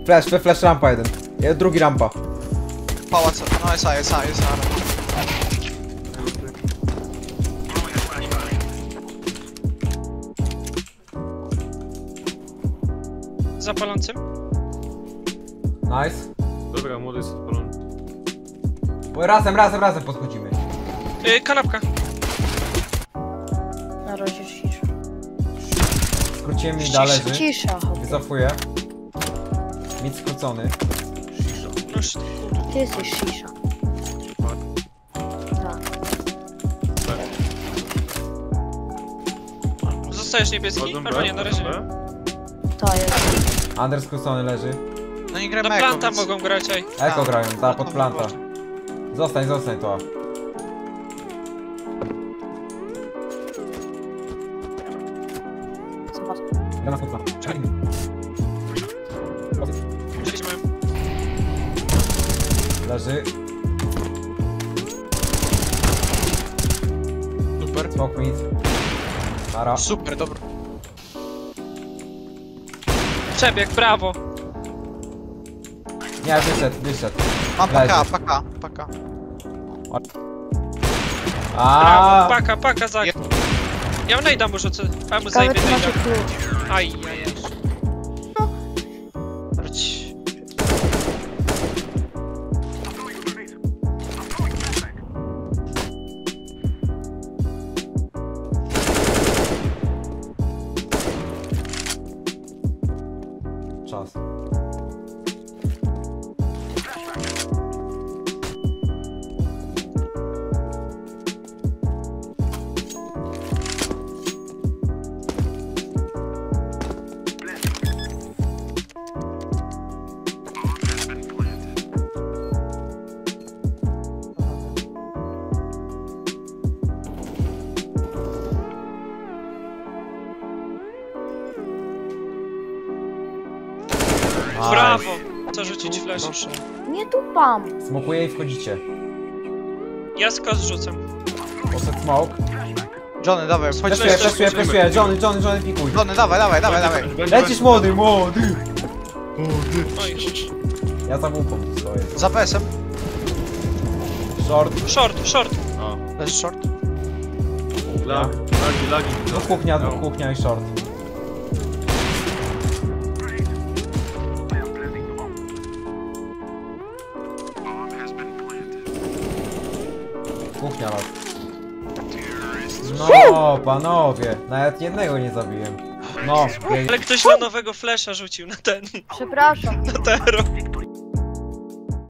Flash rampa jeden. Drugi rampa. Pałac, no jest A. Zapalącym. Nice. Dobra, młody jest odpalony. Razem podchodzimy. Kanapka. Na razie cisza. Skróciłem mi leży. Cisza, hopie. Wycofuję. Mid skrócony. No, Ty jesteś cisza. Tak. zostajesz niebieski? Chodzą Albo nie, na razie nie. To jest. Under skrócony leży. No nie Na gramy planta więc... mogą grać, ej. Eko grają, ta pod planta. Zostań to. Zobacz. Ja na pod planta. Chcieliśmy. Leży. Super. Smoke mid. Nara. Super, dobra. Przebieg, brawo. Nie, wyszedł. Mam Leży. paka. Brawo, paka, Zak. Ja mu najda mu rzucę. A mu Ciekawe, zajmie czy macie najda. klucz. Aj. Wróć. Czas. Brawo. Co rzucić flash? Proszę. Nie tupam. Smokuję i wchodzicie. Ja skos rzucam. Poszedł smoke. Johnny, dawaj, wchodź. Preszuję. Johnny pikuj. Johnny, dawaj. Lecisz młody. Oj. Ja za łupą stoję. Za PS-em. Short. Short. Leży short. Lagi. Dwóch kuchnia i short. Kuchnia las. No, panowie. Nawet jednego nie zabiłem. No, Ale ktoś na nowego flasha rzucił na ten. Przepraszam. Na tero.